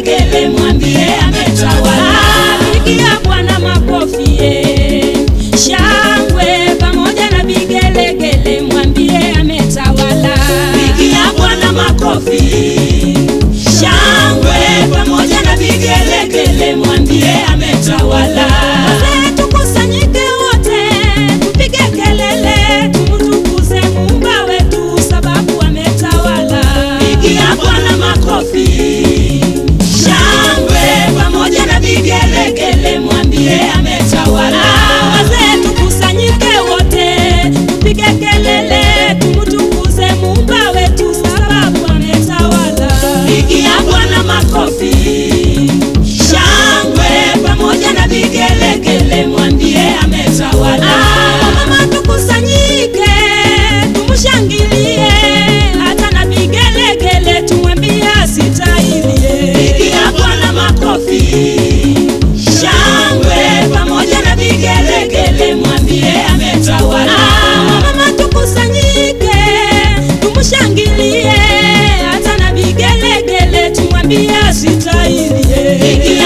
vigelegele mwambie ametawala. Pigia Bwana makofi, shangwe pamoja na vigelegele mwambie ametawala. Pigia Bwana makofi, shangwe pamoja na vigelegele mwambie ametawala. Tukusanyike wote tupige kelele, tumtukuze Muumba wetu sababu ametawala. Pigia Bwana makofi, shangwe pamoja na vigelegele mwambie ametawala. Wazee tukusanyike wote tupige kelele, tumtukuze Muumba wetu sababu ametawala. Pigia Bwana makofi, shangwe pamoja na vigelegele mwambie ametawala. Mama tukusanyike tumushangilie, hata na vigelegele tumwambie asitahili. Pigia Bwana makofi, shangwe pamoja na vigelegele mwambie ametawala. Mama tukusanyike tumushangilie, hata na vigelegele tumwambie asitahili.